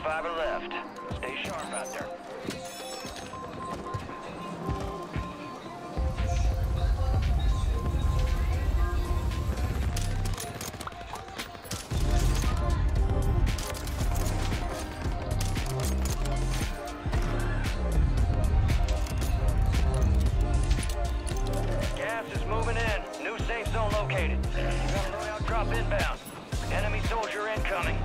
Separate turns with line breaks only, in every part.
5 are left. Stay sharp out there. Gas is moving in. New safe zone located. You got a loadout drop inbound. Enemy soldier incoming.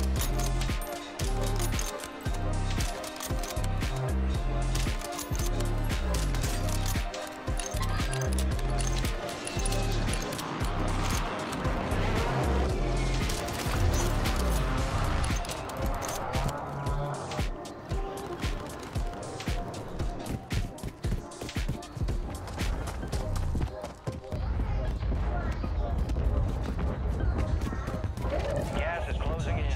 Gas is closing in.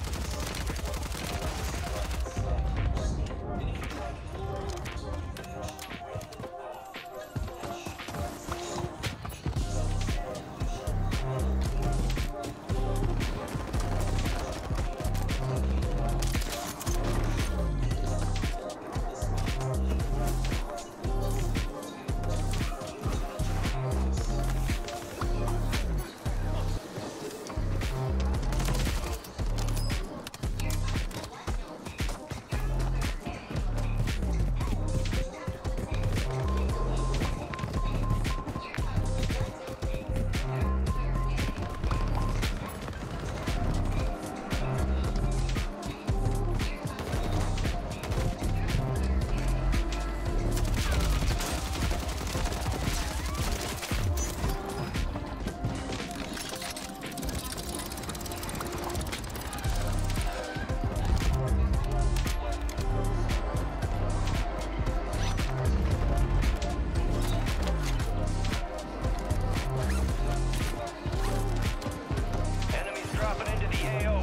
Enemies dropping into the AO.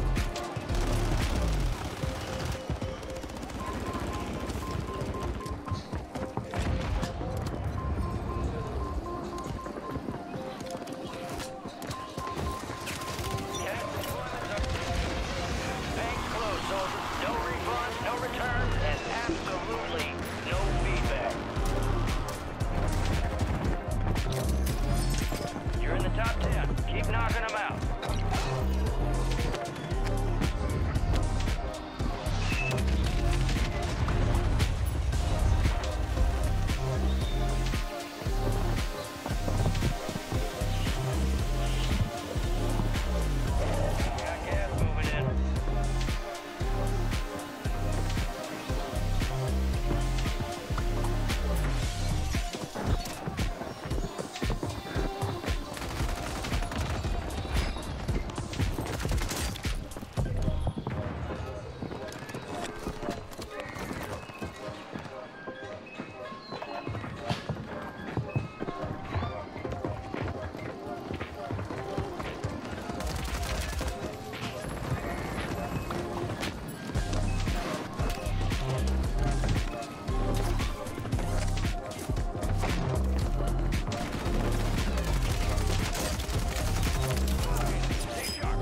Banks closed, soldier. No refunds, no returns, and absolutely no feedback. You're in the top 10. Keep knocking them out. Got gas moving in. Stay sharp.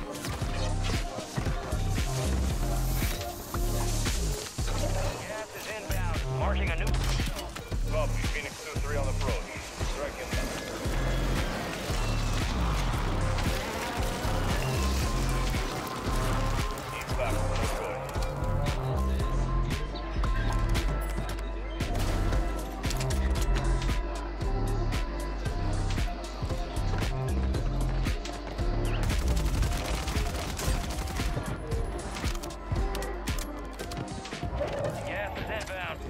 Gas is inbound. Marking a new.
Copy. Phoenix 2-3 on approach. Strike inbound. He's back on approach.
Gas is inbound.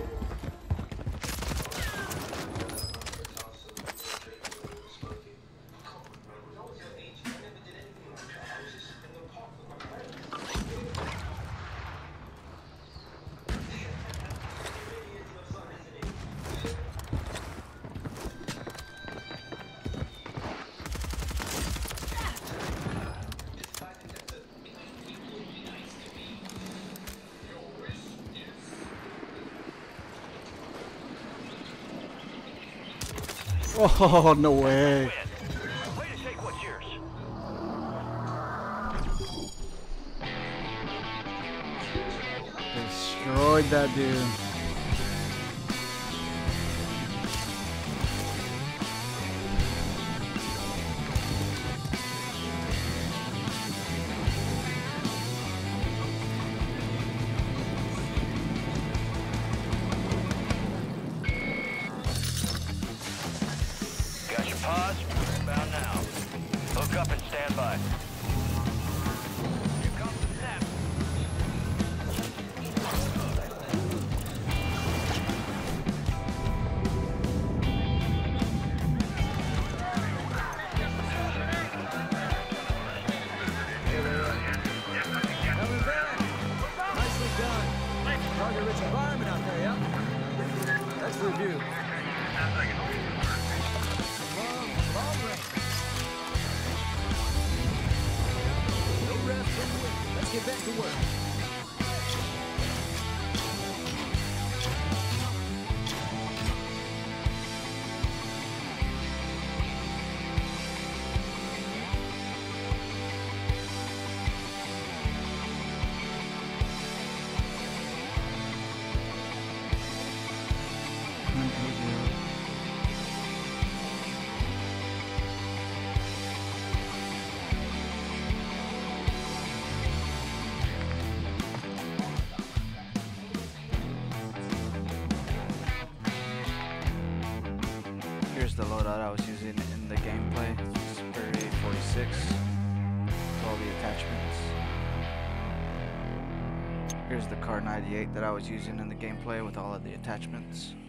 Oh, no way.
Way to take what's yours.
destroyed that dude.
Got your pause? Inbound now. Hook up and stand by. Here comes the snap.
Coming back. Nicely done. Target-rich environment out there, yeah? Let's review. Long range. No rest, no quit. Let's get back to work.
Here's the loadout I was using in the gameplay. Spur 846. All the attachments. Here's the Kar 98 that I was using in the gameplay with all of the attachments.